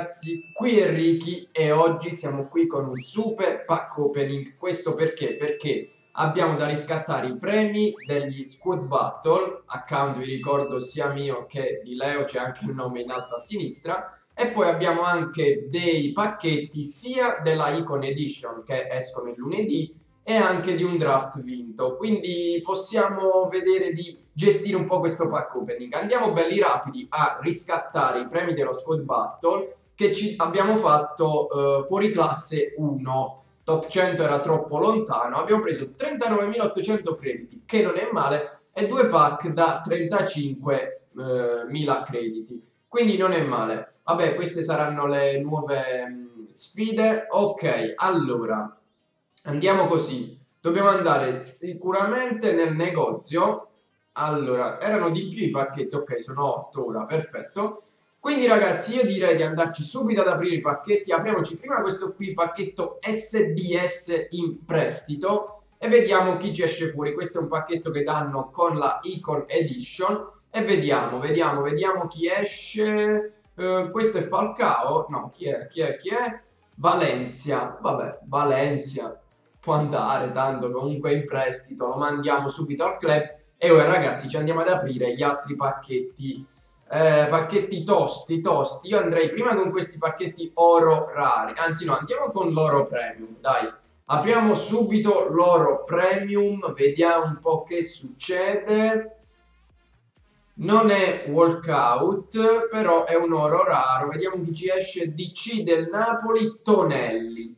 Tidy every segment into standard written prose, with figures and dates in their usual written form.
ragazzi, qui è Ricky e oggi siamo qui con un super pack opening. Questo perché? Perché abbiamo da riscattare i premi degli Squad Battle, account vi ricordo sia mio che di Leo, c'è anche il nome in alto a sinistra, e poi abbiamo anche dei pacchetti sia della Icon Edition che escono il lunedì e anche di un draft vinto, quindi possiamo vedere di gestire un po' questo pack opening. Andiamo belli rapidi a riscattare i premi dello Squad Battle che ci abbiamo fatto fuori classe 1. Top 100 era troppo lontano, abbiamo preso 39.800 crediti, che non è male, e due pack da 35.000 crediti, quindi non è male. Vabbè, queste saranno le nuove sfide. Ok, allora andiamo così, dobbiamo andare sicuramente nel negozio. Allora, erano di più i pacchetti, ok, sono 8 ora, perfetto. Quindi ragazzi, io direi di andarci subito ad aprire i pacchetti. Apriamoci prima questo qui, pacchetto SDS in prestito, e vediamo chi ci esce fuori. Questo è un pacchetto che danno con la Icon Edition, e vediamo chi esce. Questo è Falcao, no, chi è? Valencia, vabbè, Valencia può andare, tanto comunque è in prestito, lo mandiamo subito al club. E ora ragazzi ci andiamo ad aprire gli altri pacchetti, pacchetti tosti. Io andrei prima con questi pacchetti oro rari, anzi no, andiamo con l'oro premium, dai. Apriamo subito l'oro premium, vediamo un po' che succede. Non è walkout, però è un oro raro. Vediamo chi ci esce. DC del Napoli, Tonelli.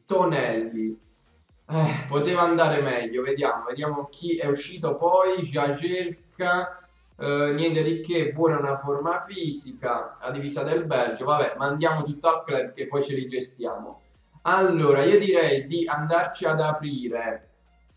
Poteva andare meglio. Vediamo chi è uscito poi. Jajelka, niente di che, buona una forma fisica. La divisa del Belgio. Vabbè, mandiamo tutto al club che poi ce li gestiamo. Allora, io direi di andarci ad aprire.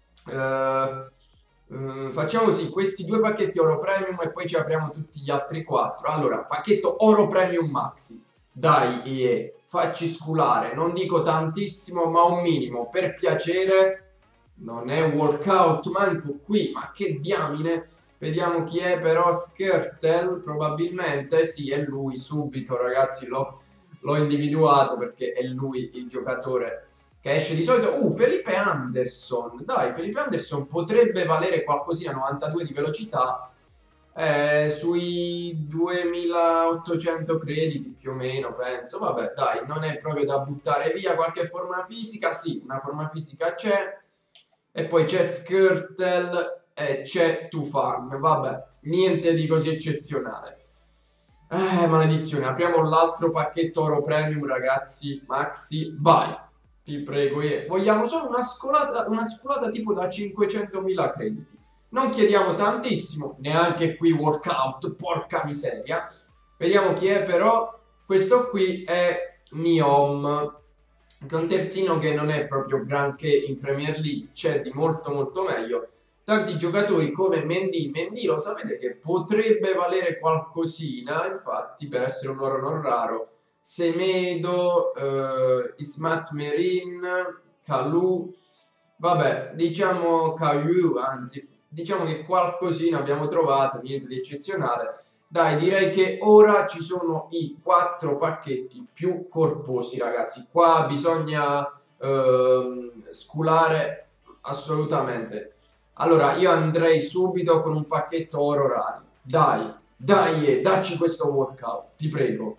Facciamo così, questi due pacchetti oro premium e poi ci apriamo tutti gli altri 4. Allora, pacchetto oro premium maxi. Dai, facci sculare, non dico tantissimo, ma un minimo, per piacere. Non è walkout manco qui, ma che diamine. Vediamo chi è però. Skirtle, probabilmente. Sì, è lui, subito ragazzi, l'ho individuato perché è lui il giocatore che esce di solito. Felipe Anderson. Dai, Felipe Anderson potrebbe valere qualcosina, 92 di velocità, sui 2800 crediti più o meno, penso. Vabbè, dai, non è proprio da buttare via. Qualche forma fisica? Sì, una forma fisica c'è. E poi c'è Skirtle e c'è Tufan. Vabbè, niente di così eccezionale. Maledizione. Apriamo l'altro pacchetto oro premium, ragazzi. Maxi, vai. Ti prego, vogliamo solo una scolata tipo da 500.000 crediti. Non chiediamo tantissimo, neanche qui workout, porca miseria. Vediamo chi è però. Questo qui è Niom, che è un terzino che non è proprio granché in Premier League, c'è di molto meglio. Tanti giocatori come Mendy lo sapete che potrebbe valere qualcosina, infatti, per essere un oro non raro. Semedo, Ismat Merin, Kalou, vabbè, diciamo Kalou, anzi, diciamo che qualcosina abbiamo trovato, niente di eccezionale. Dai, direi che ora ci sono i 4 pacchetti più corposi, ragazzi. Qua bisogna sculare assolutamente. Allora, io andrei subito con un pacchetto oro rari. Dai, dacci questo workout, ti prego.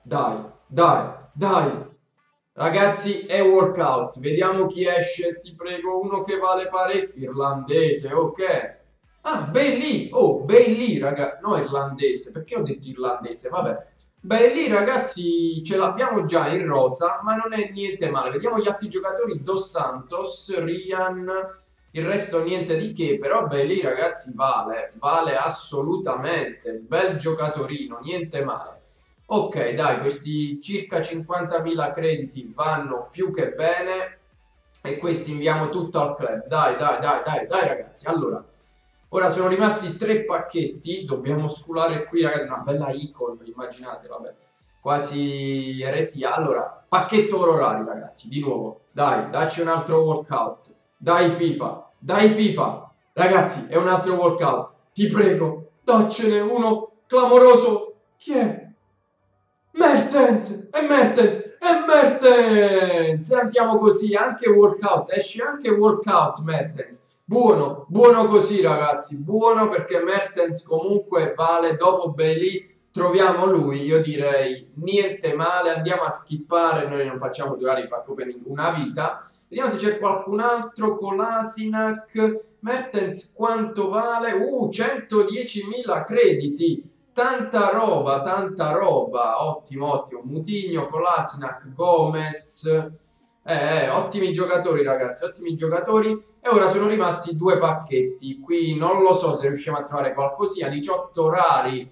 Dai. Ragazzi, è workout. Vediamo chi esce. Ti prego, uno che vale parecchio. Irlandese, ok. Ah, Bailey. Oh, Bailey, raga. No, irlandese. Perché ho detto irlandese? Vabbè. Bailey, ragazzi, ce l'abbiamo già in rosa, ma non è niente male. Vediamo gli altri giocatori. Dos Santos, Ryan. Il resto niente di che, però Bailey, ragazzi, vale assolutamente. Bel giocatorino, niente male. Ok, dai, questi circa 50.000 crediti vanno più che bene e questi inviamo tutto al club. Dai, ragazzi. Allora, ora sono rimasti 3 pacchetti, dobbiamo sculare qui, ragazzi, una bella icon, immaginate, vabbè, quasi eresia. Allora, pacchetto oro rari, ragazzi, di nuovo. Dai, dacci un altro workout. Dai FIFA. Ragazzi, è un altro workout. Ti prego, daccene uno clamoroso. Chi è? Mertens! Mertens, è Mertens, è Mertens! Andiamo così, anche workout, esce anche workout Mertens. Buono, buono così ragazzi, buono perché Mertens comunque vale, dopo Bailey troviamo lui, io direi niente male, andiamo a skippare, noi non facciamo durare i pack opening una vita. Vediamo se c'è qualcun altro, Kolasinac, Mertens quanto vale? 110.000 crediti. Tanta roba, ottimo, ottimo. Mutigno, Kolasinac, Gomez, ottimi giocatori ragazzi, ottimi giocatori. E ora sono rimasti due pacchetti, qui non lo so se riusciamo a trovare qualcosina, 18 rari,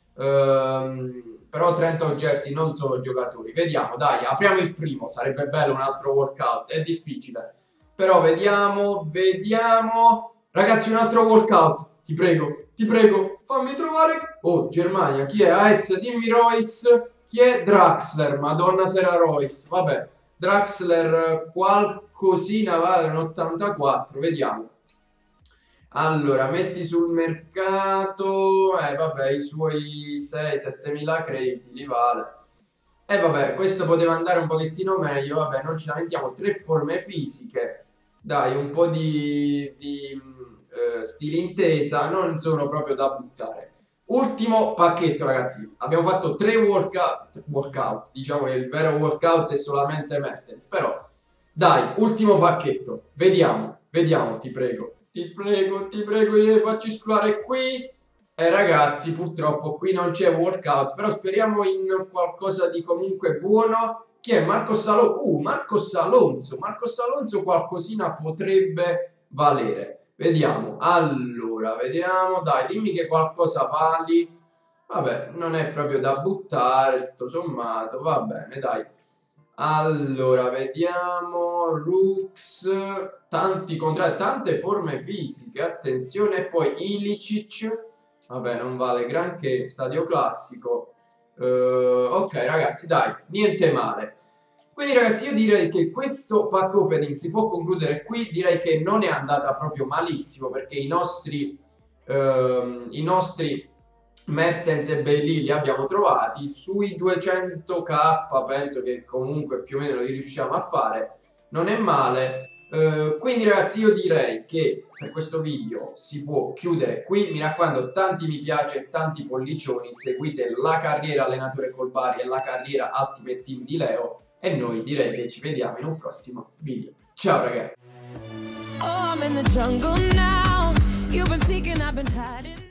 però 30 oggetti, non solo giocatori. Vediamo, dai, apriamo il primo, sarebbe bello un altro workout, è difficile. Però vediamo, vediamo. Ragazzi, un altro workout, ti prego, fammi trovare. Oh, Germania, chi è? AS, dimmi Royce. Chi è? Draxler, madonna sera Royce. Vabbè, Draxler qualcosina vale un 84, vediamo. Allora, metti sul mercato, vabbè, i suoi 6-7 mila crediti li vale. E vabbè, questo poteva andare un pochettino meglio, vabbè, non ci lamentiamo, 3 forme fisiche. Dai, un po' di stile intesa, non sono proprio da buttare. Ultimo pacchetto ragazzi, abbiamo fatto 3 workout, diciamo che il vero workout è solamente Mertens, però dai, ultimo pacchetto, vediamo, ti prego, gliele faccio esplorare qui. E ragazzi, purtroppo qui non c'è workout, però speriamo in qualcosa di comunque buono. Chi è? Marcos Alonso, Marcos Alonso qualcosina potrebbe valere. Vediamo, allora, vediamo, dai, dimmi che qualcosa vali. Vabbè, non è proprio da buttare, tutto sommato, va bene, dai. Allora, vediamo, Rux, tanti contratti, tante forme fisiche, attenzione, e poi Ilicic, vabbè, non vale granché, stadio classico. Ok, ragazzi, dai, niente male. Quindi ragazzi io direi che questo pack opening si può concludere qui, direi che non è andata proprio malissimo perché i nostri Mertens e Bailey li abbiamo trovati, sui 200k penso che comunque più o meno li riusciamo a fare, non è male. Quindi ragazzi io direi che per questo video si può chiudere qui, mi raccomando tanti mi piace e tanti pollicioni, seguite la carriera allenatore Colbari e la carriera Ultimate Team di Leo. E noi direi che ci vediamo in un prossimo video. Ciao ragazzi!